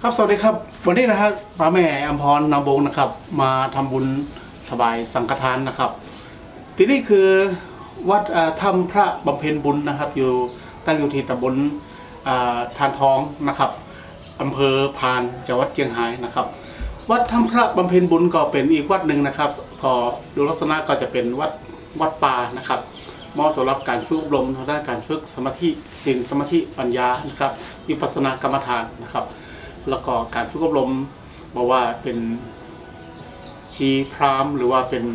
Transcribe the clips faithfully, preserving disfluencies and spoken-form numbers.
ครับสวัสดีครับวันนี้นะครับพระแม่อัมพรนำวงนะครับมาทำบุญถวายสังฆทานนะครับที่นี่คือวัดถ้ำพระบำเพ็ญบุญนะครับอยู่ตั้งอยู่ที่ตำบลทานทองนะครับอำเภอพานจังหวัดเชียงรายนะครับวัดถ้ำพระบำเพ็ญบุญก็เป็นอีกวัดหนึ่งนะครับก็ดูลักษณะก็จะเป็นวัดวัดป่านะครับเหมาะสำหรับการฝึกอบรมทางด้านการฝึกสมาธิศีลสมาธิปัญญานะครับวิปัสสนากรรมฐานนะครับแล้วก็การฝึกอบรมบอกว่าเป็นชีพราหมณ์หรือว่าเป็น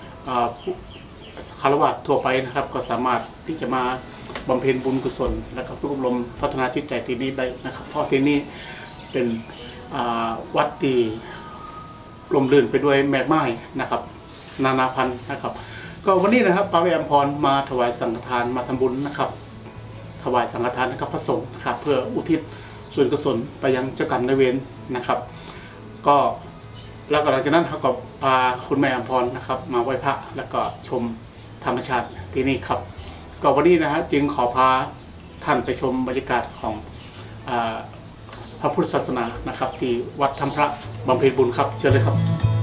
คารวะทั่วไปนะครับก็สามารถที่จะมาบำเพ็ญบุญกุศลและก็ฝึกอบรมพัฒนาจิตใจที่นี้ได้นะครับเพราะที่นี่เป็นวัดที่ลมลื่นไปด้วยแมกไม้นะครับนานาพันธุ์นะครับก็วันนี้นะครับพระแม่อัมพรมาถวายสังฆทานมาทำบุญนะครับถวายสังฆทานให้กับพระสงฆ์นะครับเพื่ออุทิศส่วนกุศลไปยังเจ้ากรรมนายเวรนะครับก็แล้วก็หลังจากนั้นเขาก็พาคุณแม่อัมพรนะครับมาไหว้พระแล้วก็ชมธรรมชาติที่นี่ครับก็วันนี้นะฮะจึงขอพาท่านไปชมบรรยากาศของพระพุทธศาสนานะครับที่วัดถ้ำพระบำเพ็ญบุญครับเชิญเลยครับ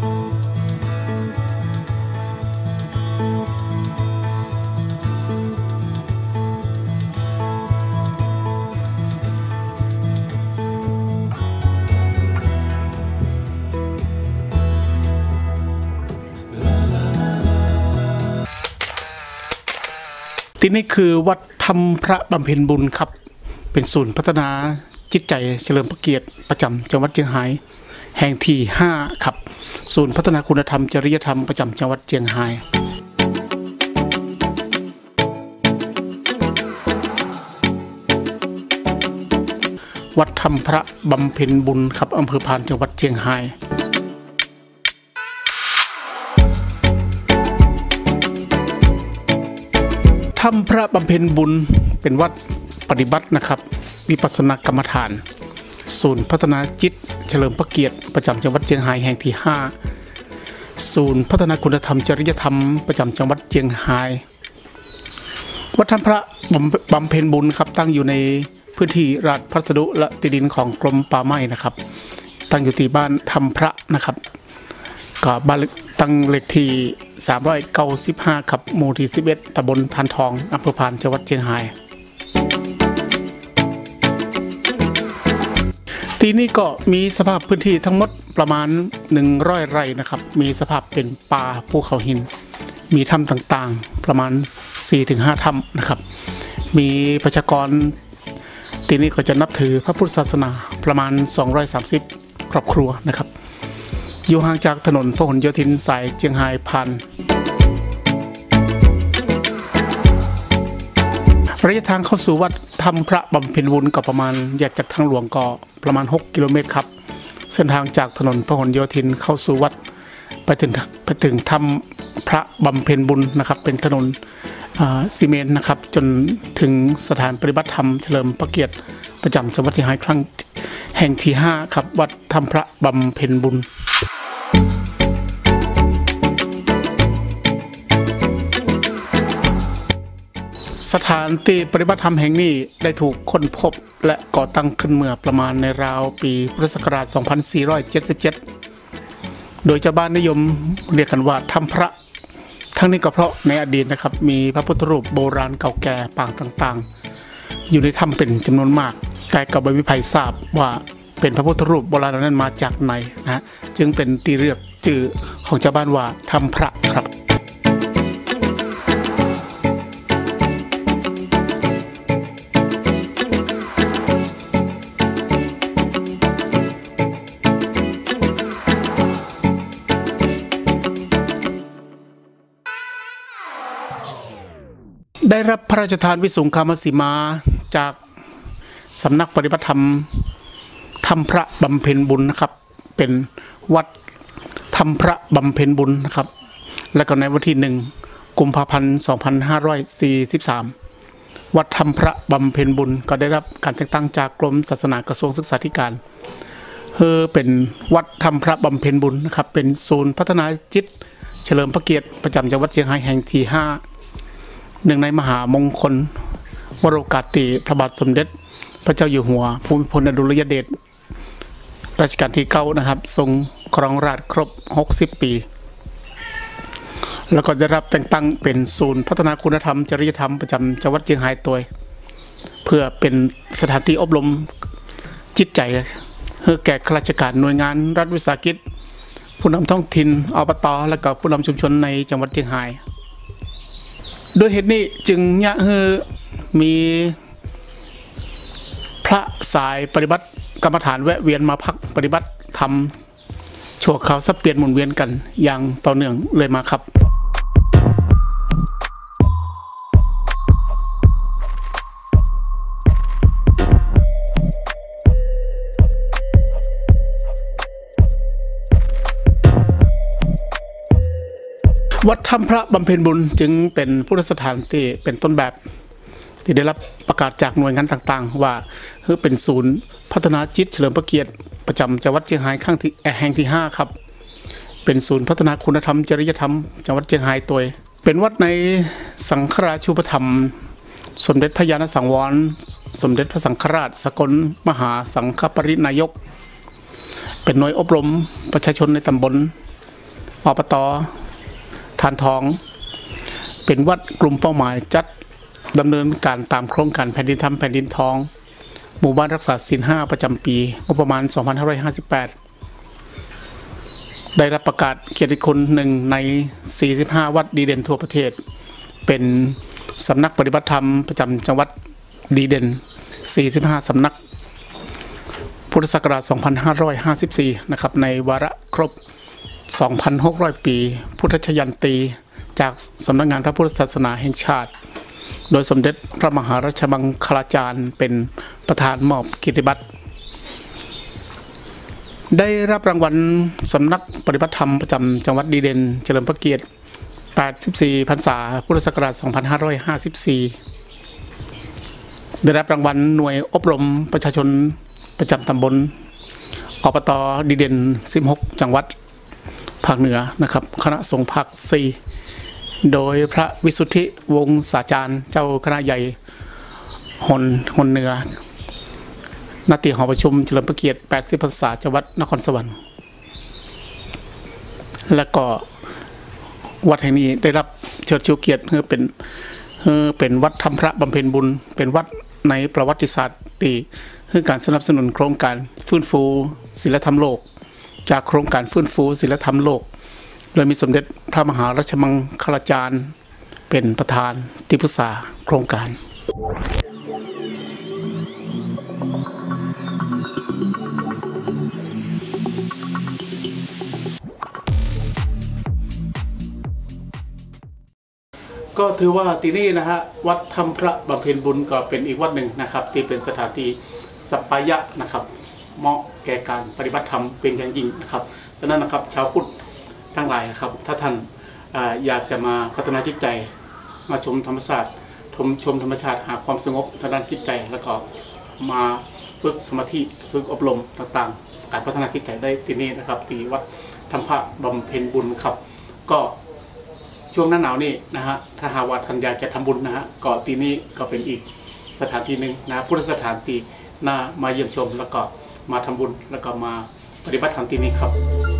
ที่นี่คือวัดถ้ำพระบำเพ็ญบุญครับเป็นศูนย์พัฒนาจิตใจเฉลิมพระเกียรติประจำจังหวัดเชียงรายแห่งที่ห้าครับศูนย์พัฒนาคุณธรรมจริยธรรมประจำจังหวัดเชียงรายวัดถ้ำพระบำเพ็ญบุญครับอำเภอพานจังหวัดเชียงรายถ้ำพระบำเพ็ญบุญเป็นวัดปฏิบัตินะครับวิปัสสนากรรมฐานศูนย์พัฒนาจิตเฉลิมพระเกียรติประจำจังหวัดเชียงรายแห่งที่ห้าศูนย์พัฒนาคุณธรรมจริยธรรมประจำจังหวัดเชียงรายวัดถ้ำพระบำเพ็ญบุญครับตั้งอยู่ในพื้นที่ราชพัสดุและที่ดินของกรมป่าไม้นะครับตั้งอยู่ที่บ้านถ้ำพระนะครับก็บ้านตั้งเลขที่สามร้อยเก้าสิบห้าครับหมู่ที่สิบเอ็ดตำบลทานทองอำเภอพานจังหวัดเชียงรายที่นี่ก็มีสภาพพื้นที่ทั้งหมดประมาณหนึ่งร้อยไร่นะครับมีสภาพเป็นป่าภูเขาหินมีถ้ำต่างๆประมาณ สี่ถึงห้า ถ้ำนะครับมีประชากรที่นี่ก็จะนับถือพระพุทธศาสนาประมาณสองร้อยสามสิบครอบครัวนะครับอยู่ห่างจากถนนพหลโยธินสายเชียงรายพานระยะทางเข้าสู่วัดถ้ำพระบำเพ็ญบุญก็ประมาณแยกจากทางหลวงก็ประมาณหกกิโลเมตรครับเส้นทางจากถนนพหลโยธินเข้าสู่วัดไปถึงไปถึงถ้ำพระบำเพ็ญบุญนะครับเป็นถนนซีเมนต์นะครับจนถึงสถานปฏิบัติธรรมเฉลิมพระเกียรติประจำจังหวัดเชียงรายครั้งแห่งที่ห้าครับวัดถ้ำพระบำเพ็ญบุญสถานที่ปฏิบัติธรรมแห่งนี้ได้ถูกค้นพบและก่อตั้งขึ้นเมื่อประมาณในราวปีพุทธศักราช สองพันสี่ร้อยเจ็ดสิบเจ็ด โดยชาวบ้านนิยมเรียกกันว่าถ้ำพระทั้งนี้ก็เพราะในอดีตนะครับมีพระพุทธรูปโบราณเก่าแก่ปางต่างๆอยู่ในถ้ำเป็นจำนวนมากแต่ก็ไม่มีใครทราบว่าเป็นพระพุทธรูปโบราณนั้นมาจากไหนนะจึงเป็นที่เรียกชื่อของชาวบ้านว่าถ้ำพระครับได้รับพระราชทานวิสุงคามสีมาจากสำนักปฏิบัติธรรมถ้ำพระบำเพ็ญบุญนะครับเป็นวัดถ้ำพระบำเพ็ญบุญนะครับและก็ในวันที่หนึ่งกุมภาพันธ์สองพันห้าร้อยสี่สิบสามวัดถ้ำพระบำเพ็ญบุญก็ได้รับการแต่งตั้งจากกรมศาสนากระทรวงศึกษาธิการเพื่อเป็นวัดถ้ำพระบำเพ็ญบุญนะครับเป็นศูนย์พัฒนาจิตเฉลิมพระเกียรติประจำจังหวัดเชียงรายแห่งที่ห้าหนึ่งในมหามงคลวโรกาสติพระบาทสมเด็จพระเจ้าอยู่หัวภูมิพลอดุลยเดชรัชกาลที่เก้านะครับทรงครองราชย์ครบหกสิบปีแล้วก็ได้รับแต่งตั้งเป็นศูนย์พัฒนาคุณธรรมจริยธรรมประจำจังหวัดเชียงรายตัวเพื่อเป็นสถานที่อบรมจิตใจให้แก่ข้าราชการหน่วยงานรัฐวิสาหกิจผู้นำท้องถิ่นอบต.และก็ผู้นำชุมชนในจังหวัดเชียงรายโดยเหตุนี้จึงยะเฮอมีพระสายปฏิบัติกรรมฐานแวะเวียนมาพักปฏิบัติธรรมชั่วคราวสับเปลี่ยนหมุนเวียนกันอย่างต่อเนื่องเลยมาครับวัดถ้ำพระบำเพ็ญบุญจึงเป็นพุทธสถานที่เป็นต้นแบบที่ได้รับประกาศจากหน่วยงานต่างๆว่าเป็นศูนย์พัฒนาจิตเฉลิมพระเกียรติประจำจังหวัดเชียงรายข้างที่แห่งที่ห้าครับเป็นศูนย์พัฒนาคุณธรรมจริยธรรมจังหวัดเชียงรายตัวเป็นวัดในสังฆราชูปถัมภ์สมเด็จพระญาณสังวรสมเด็จพระสังฆราชสกลมหาสังฆปรินายกเป็นหน่วยอบรมประชาชนในตำบลอบต.ทานทองเป็นวัดกลุ่มเป้าหมายจัดดำเนินการตามโครงการแผ่นดินธรรมแผ่นดินทองหมู่บ้านรักษาศีลห้าประจำปีงบประมาณ สองพันห้าร้อยห้าสิบแปด ได้รับประกาศเกียรติคุณหนึ่งใน สี่สิบห้า วัดดีเด่นทั่วประเทศเป็นสำนักปฏิบัติธรรมประจำจังหวัดดีเด่น สี่สิบห้า สำนักพุทธศักราช สองพันห้าร้อยห้าสิบสี่ นะครับในวาระครบสองพันหกร้อย ปีพุทธชยันตีจากสำนักงานพระพุทธศาสนาแห่งชาติโดยสมเด็จพระมหาราชมังคลาจารย์เป็นประธานมอบเกียรติบัตรได้รับรางวัลสำนักปฏิบัติธรรมประจำจังหวัดดีเด่นเฉลิมพระเกียรติแปดสิบสี่พรรษาพุทธศักราช สองพันห้าร้อยห้าสิบสี่ ได้รับรางวัลหน่วยอบรมประชาชนประจำตำบลอบต.ดีเด่นสิบหกจังหวัดภาคเหนือนะครับคณะสงฆ์ภาคสี่โดยพระวิสุทธิวงศาจารย์เจ้าคณะใหญ่หนหนเหนือณที่หอประชุมเฉลิมพระเกียรติแปดสิบพรรษาจังหวัดนครสวรรค์และก็วัดแห่งนี้ได้รับเชิดชูเกียรติเพื่อเป็นเพื่อเป็นวัดถ้ำพระบำเพ็ญบุญเป็นวัดในประวัติศาสตร์ที่เพื่อการสนับสนุนโครงการฟื้นฟูศีลธรรมโลกจากโครงการฟื้นฟูศีลธรรมโลกโดยมีสมเด็จพระมหาราชมังคลาจารย์เป็นประธานที่ปรึกษาโครงการก็ถือว่าที่นี่นะฮะวัดถ้ำพระบำเพ็ญบุญก็เป็นอีกวัดหนึ่งนะครับที่เป็นสถานที่สัปปายะนะครับเหมาะแก่การปฏิบัติธรรมเป็นอย่างยิ่งนะครับดังนั้นนะครับชาวพุทธทั้งหลายนะครับถ้าท่านอยากจะมาพัฒนาจิตใจมาชมธรรมชาติชมชมธรรมชาติหาความสงบทางด้านจิตใจแล้วก็มาฝึกสมาธิฝึกอบรมต่างๆการพัฒนาจิตใจได้ที่นี่นะครับที่วัดถ้ำพระบำเพ็ญบุญครับก็ช่วงหน้าหนาวนี่นะฮะถ้าหาว่าท่านอยากจะทำบุญนะฮะก็ที่นี่ก็เป็นอีกสถานที่หนึ่งนะพุทธสถานที่น่ามาเยี่ยมชมแล้วก็มาทำบุญแล้วก็มาปฏิบัติธรรมที่นี่ครับ